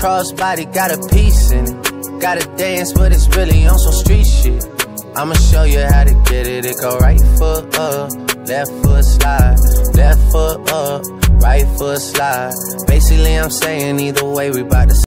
crossbody got a piece in it. Gotta dance, but it's really on some street shit. I'ma show you how to get it. It go right foot up, left foot slide, left foot up, right foot slide. Basically I'm saying either way we bout to